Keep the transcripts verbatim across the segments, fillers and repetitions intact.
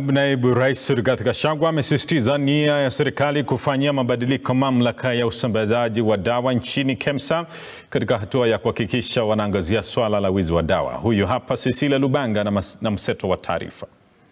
Naibu Rais Rigathi Gachagua amesisitiza nia ya serikali kufanyia mabadiliko mamlaka ya usambazaji wa dawa nchini kemsa katika hatua ya kuhakikisha wanaangazia swala la wizi wa dawa. Huyu hapa Cecilia Lubanga na, na Mseto wa taarifa.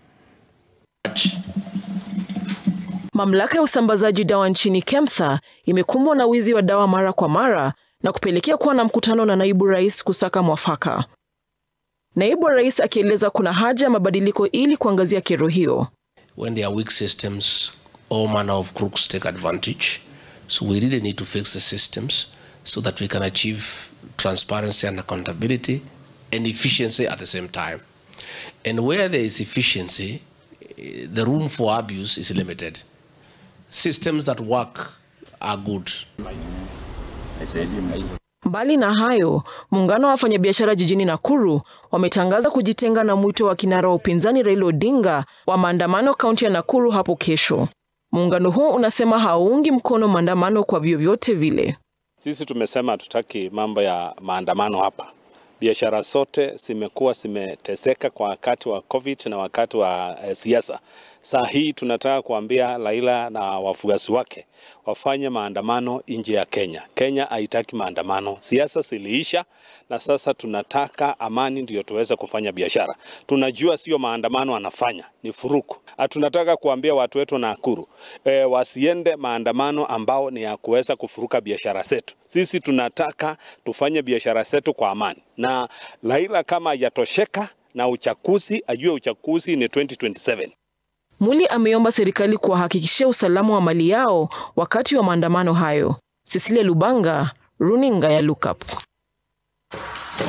Mamlaka ya usambazaji dawa nchini kemsa imekumbwa na wizi wa dawa mara kwa mara na kupelekea kuwa na mkutano na naibu rais kusaka mwafaka. Naibu Rais akieleza kuna haja ya mabadiliko ili kuangazia kero hiyo. When there are weak systems, all manner of crooks take advantage. So we really need to fix the systems so that we can achieve transparency and accountability and efficiency at the same time. And where there is efficiency, the room for abuse is limited. Systems that work are good. Mbali na hayo, muungano wa wafanyabiashara jijini Nakuru wametangaza kujitenga na mwito wa kinara wa upinzani Raila Odinga wa maandamano kaunti ya Nakuru hapo kesho. Muungano huu unasema haungi mkono maandamano kwa vyovyote vile. Sisi tumesema tutaki mambo ya maandamano hapa. Biashara zote zimekuwa zimeteseka kwa wakati wa COVID na wakati wa e, siasa. Saa hii tunataka kuambia Raila na wafuasi wake wafanye maandamano nje ya Kenya. Kenya haitaki maandamano. Siasa ziliisha na sasa tunataka amani ndio tuweze kufanya biashara. Tunajua sio maandamano anafanya, ni furuku. Tunataka kuambia watu wetu na Nakuru e, wasiende maandamano ambao ni ya kuweza kufuruka biashara zetu. Sisi tunataka tufanye biashara zetu kwa amani. Na Raila kama yatosheka na uchaguzi, ajue uchaguzi ni twenty twenty-seven. Muli ameomba serikali kuhakikisha usalama wa mali yao wakati wa maandamano hayo. Cecilia Lubanga, runinga ya Look Up.